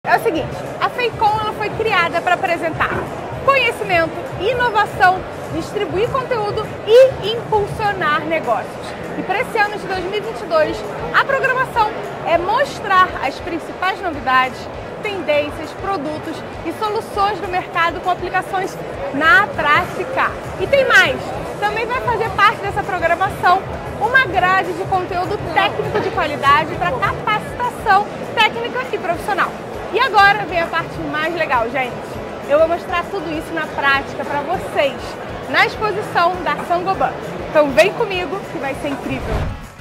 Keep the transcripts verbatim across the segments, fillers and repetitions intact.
É o seguinte, a Feicom ela foi criada para apresentar conhecimento, inovação, distribuir conteúdo e impulsionar negócios. E para esse ano de dois mil e vinte e dois, a programação é mostrar as principais novidades, tendências, produtos e soluções do mercado com aplicações na prática. E tem mais, também vai fazer parte dessa programação uma grade de conteúdo técnico de qualidade para capacitação técnica e profissional. E agora vem a parte mais legal, gente. Eu vou mostrar tudo isso na prática para vocês, na exposição da Saint-Gobain. Então vem comigo que vai ser incrível.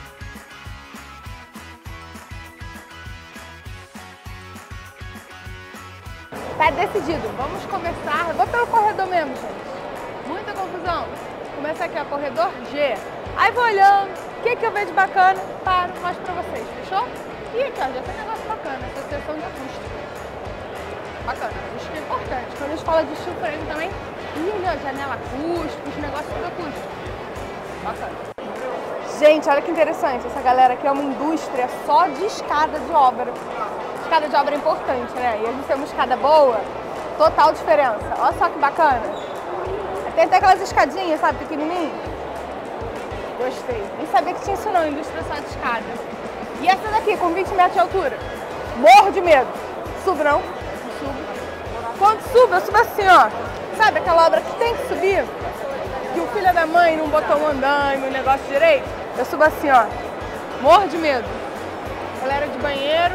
Tá decidido, vamos começar. Eu vou pelo corredor mesmo, gente. Muita confusão. Começa aqui, ó, corredor G. Aí vou olhando, o que, que eu vejo de bacana, paro, mostro pra vocês, fechou? E aqui, ó, já tem um negócio bacana, associação de acústica. Bacana, acústica é importante. Quando a gente fala de steel frame também, e ali, ó, janela acústica, os negócios tudo acústico. Bacana. Gente, olha que interessante, essa galera aqui é uma indústria só de escada de obra. Escada de obra é importante, né? E a gente tem uma escada boa, total diferença. Olha só que bacana. Tem até aquelas escadinhas, sabe, pequenininhas. Gostei. Nem sabia que tinha isso não, indústria só de escada. E essa daqui, com vinte metros de altura. Morro de medo. Subo não? Subo. Quando subo, eu subo assim, ó. Sabe aquela obra que tem que subir? Que o filho da mãe não botou um andaime, um negócio direito? Eu subo assim, ó. Morro de medo. Galera de banheiro.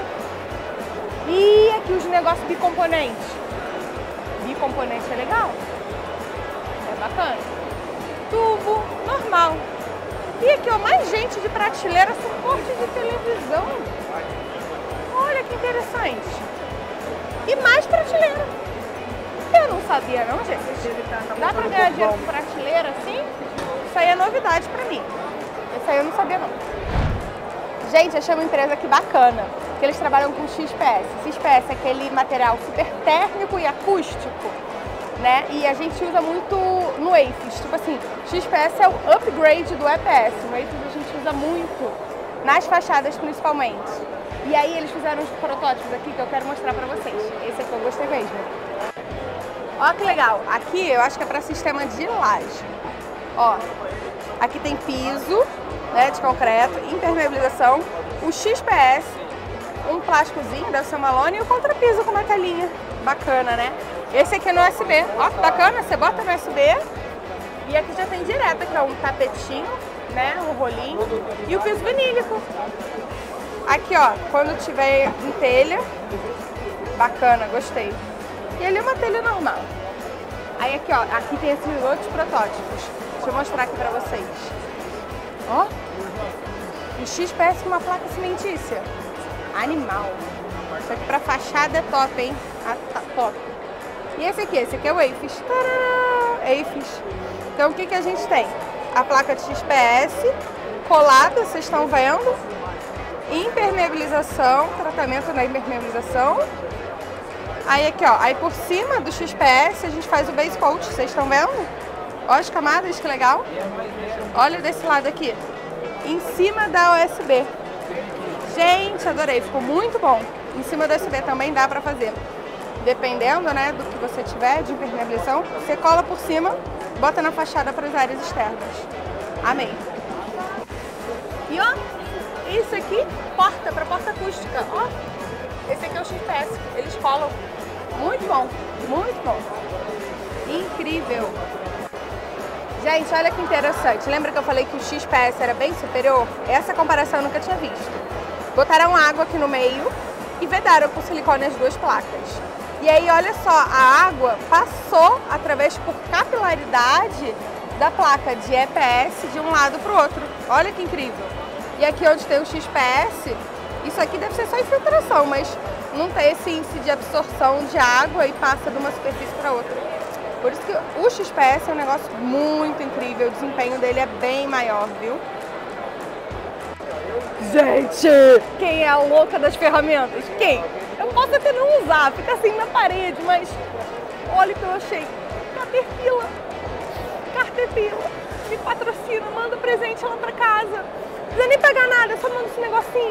E aqui os negócios bicomponentes. Bicomponente é legal. É bacana. Tubo normal. E aqui, ó, mais gente de prateleira, suporte de televisão. Olha que interessante. E mais prateleira. Eu não sabia não, gente. Dá pra ganhar dinheiro com prateleira assim? Isso aí é novidade pra mim. Isso aí eu não sabia não. Gente, achei uma empresa aqui bacana, que eles trabalham com X P S. X P S é aquele material super térmico e acústico, né? E a gente usa muito no A F I S. Tipo assim, X P S é o upgrade do E P S. No A F I S a gente usa muito, nas fachadas principalmente. E aí eles fizeram uns protótipos aqui que eu quero mostrar pra vocês. Esse aqui eu gostei mesmo. Ó que legal. Aqui eu acho que é pra sistema de laje. Ó, aqui tem piso, né, de concreto, impermeabilização, o X P S, um plásticozinho, deve ser uma lona, e o contrapiso com uma telinha. Bacana, né? Esse aqui é no U S B. Ó, que bacana, você bota no U S B e aqui já tem direto, aqui ó, um tapetinho, né, um rolinho e o piso vinílico. Aqui ó, quando tiver em telha, bacana, gostei. E ali uma telha normal. Aí aqui ó, aqui tem esses outros protótipos. Deixa eu mostrar aqui pra vocês. Ó, o X P S com uma placa cimentícia. Animal. Isso aqui pra fachada é top, hein? Ah, tá top. E esse aqui, esse aqui é o A F I S. Tadã! A F I S. Então o que que a gente tem? A placa de X P S colada, vocês estão vendo? Impermeabilização, tratamento na impermeabilização. Aí aqui ó, aí por cima do X P S a gente faz o base coat, vocês estão vendo? Olha as camadas, que legal. Olha desse lado aqui, em cima da U S B. Gente, adorei, ficou muito bom. Em cima da U S B também dá pra fazer. Dependendo, né, do que você tiver de impermeabilização, você cola por cima, bota na fachada para as áreas externas. Amei. E ó, isso aqui, porta, para porta acústica, ó. Esse aqui é o X P S, eles colam. Muito bom, muito bom. Incrível. Gente, olha que interessante. Lembra que eu falei que o X P S era bem superior? Essa comparação eu nunca tinha visto. Botaram água aqui no meio e vedaram com silicone as duas placas. E aí, olha só, a água passou através por capilaridade da placa de E P S de um lado para o outro. Olha que incrível. E aqui onde tem o X P S, isso aqui deve ser só infiltração, mas não tem esse índice de absorção de água e passa de uma superfície para outra. Por isso que o X P S é um negócio muito incrível, o desempenho dele é bem maior, viu? Gente, quem é a louca das ferramentas? Quem? Eu posso até não usar, fica assim na parede, mas olha o que eu achei. Caterpillar. Caterpillar. Me patrocina, manda presente lá pra casa. Não precisa nem pagar nada, só manda esse negocinho.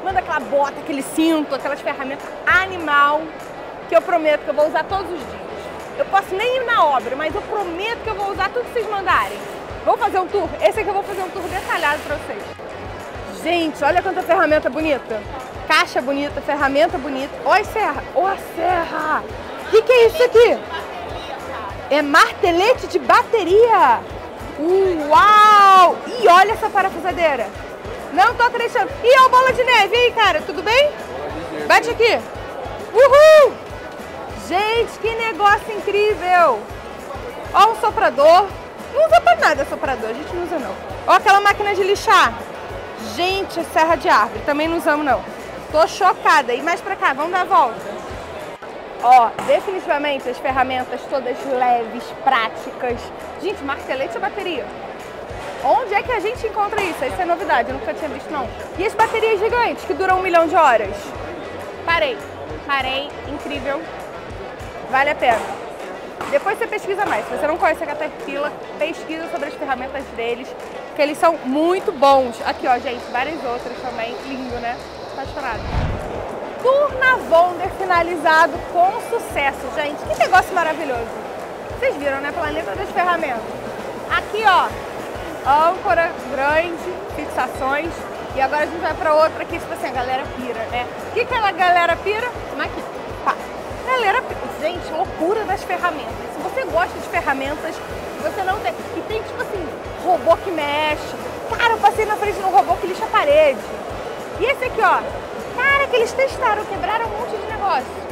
manda aquela bota, aquele cinto, aquelas ferramentas animal, que eu prometo que eu vou usar todos os dias. Eu posso nem ir na obra, mas eu prometo que eu vou usar tudo que vocês mandarem. Vamos fazer um tour? Esse aqui eu vou fazer um tour detalhado pra vocês. Gente, olha quanta ferramenta bonita. Caixa bonita, ferramenta bonita. Olha a serra, olha a serra. O que, que é isso aqui? É martelete de bateria. Uau! E olha essa parafusadeira. Não tô acreditando. E a bola de neve, e aí, cara, tudo bem? Bate aqui. Uhul! Gente, que negócio incrível. Ó um soprador. Não usa pra nada soprador, a gente não usa não. Ó aquela máquina de lixar. Gente, é serra de árvore, também não usamos não. Tô chocada. E mais pra cá, vamos dar a volta. Ó, definitivamente as ferramentas todas leves, práticas. Gente, martelete ou bateria? Onde é que a gente encontra isso? Isso é novidade, eu nunca tinha visto não. E as baterias gigantes que duram um milhão de horas? Parei, parei, incrível. Vale a pena. Depois você pesquisa mais. Se você não conhece a Caterpillar, pesquisa sobre as ferramentas deles, que eles são muito bons. Aqui, ó, gente, várias outras também. Lindo, né? Apaixonado. Tour na Wonder finalizado com sucesso, gente. Que negócio maravilhoso. Vocês viram, né? Planeta das ferramentas. Aqui, ó, âncora grande, fixações. E agora a gente vai pra outra aqui, tipo assim, a galera pira, né? O que que a galera pira? Aqui, pá. Galera, gente, loucura das ferramentas. Se você gosta de ferramentas, você não tem... E tem, tipo assim, robô que mexe. Cara, eu passei na frente de um robô que lixa a parede. E esse aqui, ó. Cara, que eles testaram, quebraram um monte de negócio.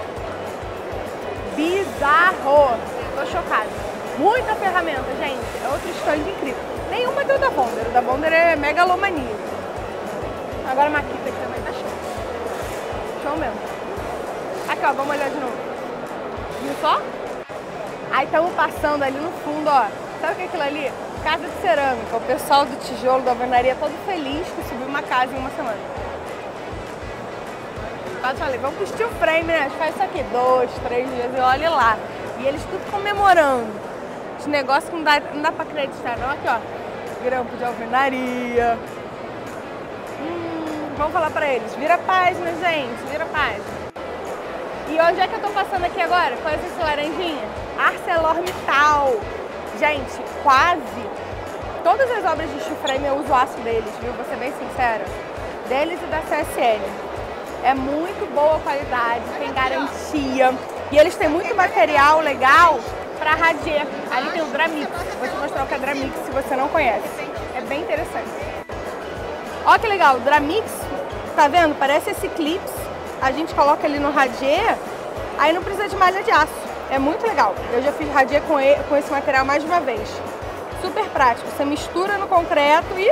Bizarro. Tô chocada. Muita ferramenta, gente. É outro stand incrível. Nenhuma deu da Wonder. O da Wonder é megalomania. Agora a Makita aqui também tá show. Show mesmo. Aqui, ó, vamos olhar de novo. Viu só? Aí estamos passando ali no fundo, ó. Sabe o que é aquilo ali? Casa de cerâmica. O pessoal do tijolo, da alvenaria, todo feliz que subiu uma casa em uma semana. Eu falei, vamos pro steel frame, né? A gente faz isso aqui dois, três dias e olha lá. E eles tudo comemorando. Esse negócio que não dá, não dá pra acreditar, não. Aqui, ó. Grampo de alvenaria. Hum, vamos falar pra eles. Vira a página, gente. Vira a página. E onde é que eu tô passando aqui agora? Conhece esse laranjinha? ArcelorMittal. Gente, quase todas as obras de steel frame eu uso o aço deles, viu? Vou ser bem sincera. Deles e da C S L. É muito boa a qualidade, tem garantia. E eles têm muito material legal para radier. Ali tem o Dramix. Vou te mostrar o que é Dramix se você não conhece. É bem interessante. Olha que legal, o Dramix, tá vendo? Parece esse clips. A gente coloca ele no radier, aí não precisa de malha de aço. É muito legal. Eu já fiz radier com, ele, com esse material mais de uma vez. Super prático. Você mistura no concreto e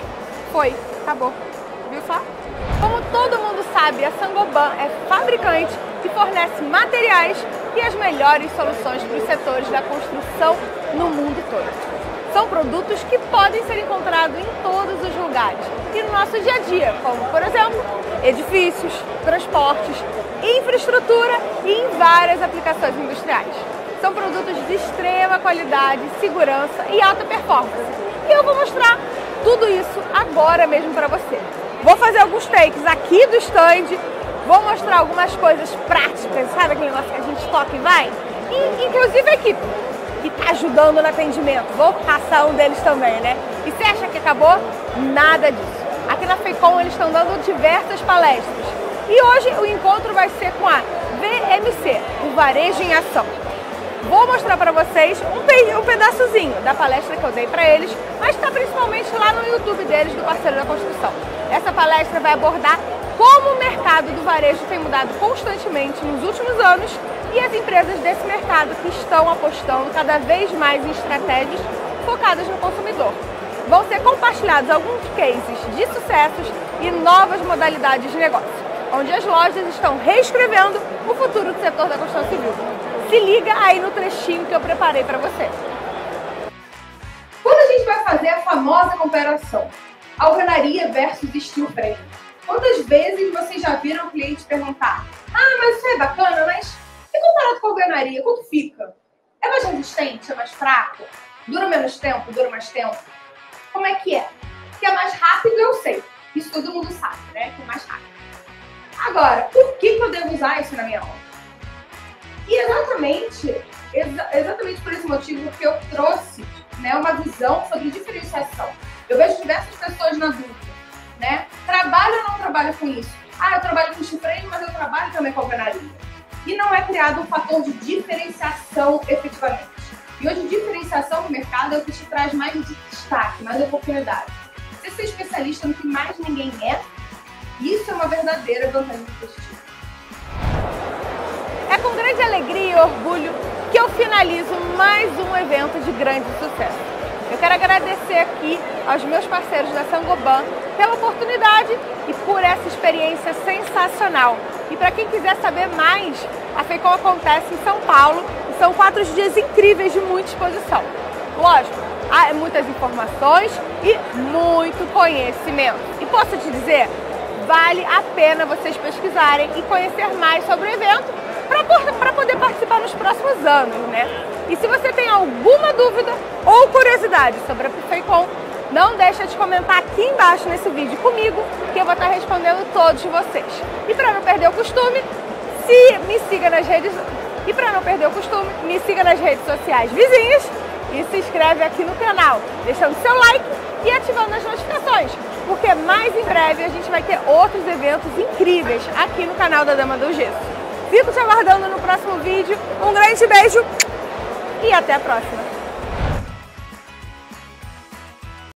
foi. Acabou. Viu só? Como todo mundo sabe, a Saint-Gobain é fabricante que fornece materiais e as melhores soluções para os setores da construção no mundo todo. São produtos que podem ser encontrados em todos os lugares e no nosso dia a dia, como, por exemplo, edifícios, transportes, infraestrutura e em várias aplicações industriais. São produtos de extrema qualidade, segurança e alta performance. E eu vou mostrar tudo isso agora mesmo para você. Vou fazer alguns takes aqui do stand, vou mostrar algumas coisas práticas, sabe aquele negócio que a gente toca e vai? E, inclusive a equipe que está ajudando no atendimento. Vou passar um deles também, né? E você acha que acabou? Nada disso. Aqui na FEICOM eles estão dando diversas palestras. E hoje o encontro vai ser com a V M C, o Varejo em Ação. Vou mostrar para vocês um, pe um pedaçozinho da palestra que eu dei para eles, mas está principalmente lá no YouTube deles, do Parceiro da Construção. Essa palestra vai abordar como o mercado do varejo tem mudado constantemente nos últimos anos e as empresas desse mercado que estão apostando cada vez mais em estratégias focadas no consumidor. Vão ser compartilhados alguns cases de sucessos e novas modalidades de negócio, onde as lojas estão reescrevendo o futuro do setor da construção civil. Se liga aí no trechinho que eu preparei para você. Quando a gente vai fazer a famosa comparação, alvenaria versus steel frame, quantas vezes vocês já viram o cliente perguntar: ah, mas isso é bacana, mas e comparado com a alvenaria, quanto fica? É mais resistente, é mais fraco? Dura menos tempo, dura mais tempo? Como é que é? Que é mais rápido, eu sei. Isso todo mundo sabe, né? Que é mais rápido. Agora, por que, que eu devo usar isso na minha aula? E exatamente, exa exatamente por esse motivo que eu trouxe, né, uma visão sobre diferenciação. Eu vejo diversas pessoas na dúvida, né? Trabalho ou não trabalho com isso? Ah, eu trabalho com chifreio, mas eu trabalho também com alvenaria. E não é criado um fator de diferenciação efetivamente. E hoje, diferenciação no mercado é o que te traz mais destaque, mais oportunidade. Você ser especialista no que mais ninguém é, isso é uma verdadeira vantagem competitiva. É com grande alegria e orgulho que eu finalizo mais um evento de grande sucesso. Eu quero agradecer aqui aos meus parceiros da Saint-Gobain pela oportunidade e por essa experiência sensacional. E para quem quiser saber mais, a FEICOM acontece em São Paulo e são quatro dias incríveis de muita exposição. Lógico, há muitas informações e muito conhecimento. E posso te dizer, vale a pena vocês pesquisarem e conhecer mais sobre o evento para poder participar nos próximos anos, né? E se você tem alguma dúvida ou curiosidade sobre a FEICOM, não deixa de comentar aqui embaixo nesse vídeo comigo, que eu vou estar respondendo todos vocês. E para não perder o costume, se me siga nas redes e para não perder o costume, me siga nas redes sociais vizinhas e se inscreve aqui no canal, deixando seu like e ativando as notificações, porque mais em breve a gente vai ter outros eventos incríveis aqui no canal da Dama do Gesso. Fico te aguardando no próximo vídeo. Um grande beijo e até a próxima!